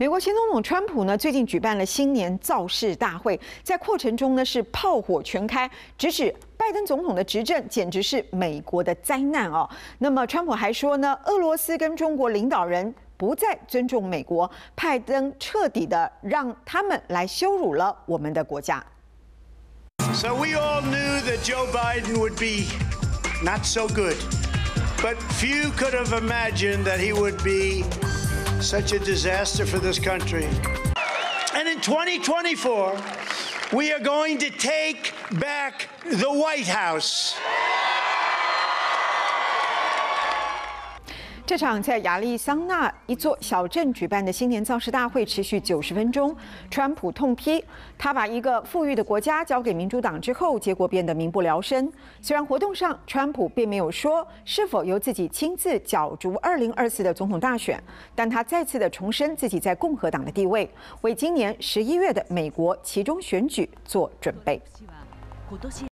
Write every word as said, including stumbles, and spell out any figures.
美国前总统川普呢，最近举办了新年造势大会，在过程中呢是炮火全开，直指拜登总统的执政简直是美国的灾难哦。那么川普还说呢，俄罗斯跟中国领导人不再尊重美国，拜登彻底的让他们来羞辱了我们的国家。 So we all knew that Joe Biden would be not so good, but few could have imagined that he would be such a disaster for this country. And in twenty twenty-four, we are going to take back the White House. 这场在亚利桑那一座小镇举办的新年造势大会持续九十分钟。川普痛批他把一个富裕的国家交给民主党之后，结果变得民不聊生。虽然活动上川普并没有说是否由自己亲自角逐二零二四的总统大选，但他再次的重申自己在共和党的地位，为今年十一月的美国期中选举做准备。